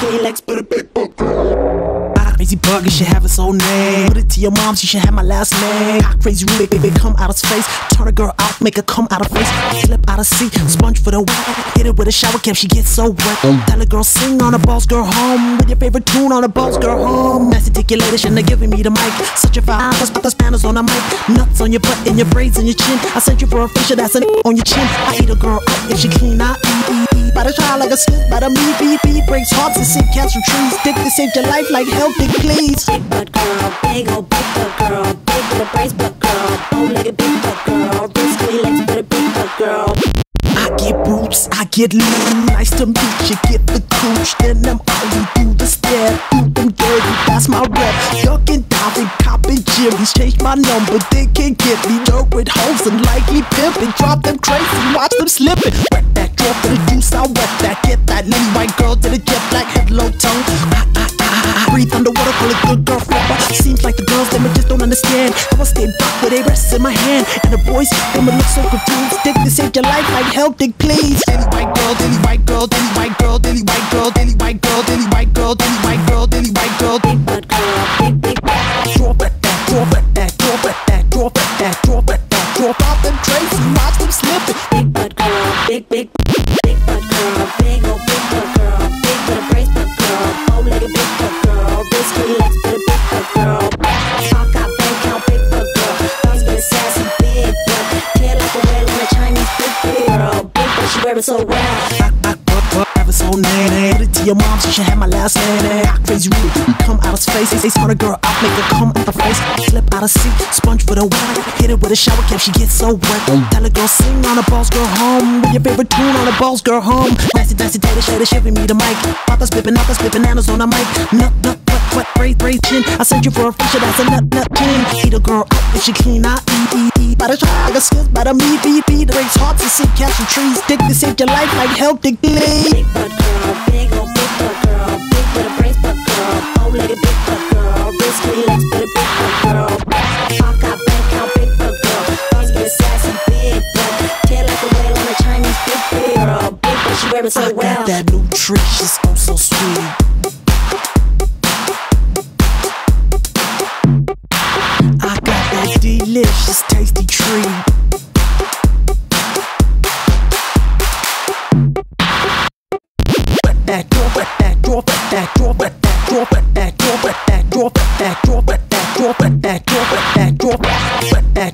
skinny legs, but a big butt. Crazy bug, you should have its own name. Put it to your mom, she should have my last name. Crazy Rubik, baby, come out of space. Turn a girl out, make her come out of face. Slip out of seat, sponge for the wet. Hit it with a shower cap, she gets so wet. Tell a girl, sing on a boss girl home. With your favorite tune on a boss girl home. Nasty take your lady, shouldn't have given me the mic. Such a fire, let's put those panels on the mic. Nuts on your butt and your braids on your chin. I sent you for a facial, that's an on your chin. I eat a girl out if she clean, I eat. By the try like a slip, by the me, beat. Breaks hearts and sink cats from trees. Dick to save your life like hell, dick, please. Big butt girl, big old big butt girl, big with a brace butt girl, bow-legged big butt girl, real skinny legs with a big butt girl. I get boobs, I get loot. Nice to meet you, get the cooch. Then I'm all you do the stare, do them dirty, that's my rep. Ducking, diving, copping jimmies. Change my number, they can't get me. Dirt with hoes and likely pimping. Drop them crazy, watch them slipping. Wet that drop for the juice, I wet that. Get that lily white girl to the jet black head, low tongue. Breathe underwater, call it good girl flopper. Seems like the girls, them just don't understand. I stay back with they rests in my hand. And the boys, them look so confused. Dick to save your life like hell, dick, please. Dilly white girl, dilly white girl, dilly white girl, dilly white girl, dilly white girl, dilly white girl, dilly white girl, dilly white girl. Big butt girl, big butt. Drop at that, drop at that, drop at that, drop at that, drop at that. Drop out them crazy, watch them slipping. Big butt girl, big butt girl, big old big butt girl, big with a brace butt girl, bow-legged big butt girl, real skinny legs with a big butt girl. Talk out, bank count, big butt girl, thumbs get sassy, big butt, tail like a whale on a Chinese big girl, big butt she wear it so well. Have its own name. Put it to your mom, she should have my last name. Crazy Rubik, come out of space. They turn a girl out, make her come out the face. Slip out of seat, sponge for the wet. Hit it with a shower cap, she gets so wet. Tell a girl, sing on a boss girl home. With your favorite tune on a boss girl home. Nasty, nasty, tater, shader, shivering me the mic. Pop spit bananas on the mic. Nut, wet, braid, chin. I sent you for a feature, that's a nut, chin. Eat a girl out if she clean, I eat. By the try like a skills, by the me, beat. Breaks hearts and sink cats from trees. Dick to save your life like hell, dick, please. Big butt girl, big old big butt girl, big with a brace butt girl, bow-legged big butt girl, real skinny legs with a big butt girl. Talk out, bank count, big butt girl, thumbs get sassy, big butt, tail like a whale on a Chinese big girl, big butt she wear it so well. I got that nutritious, oh so sweet. I got that delicious, tasty treat. That drop at that, drop at that, drop at that, drop at that, drop at that, drop at that, drop at that, drop at that, drop at that, drop at that.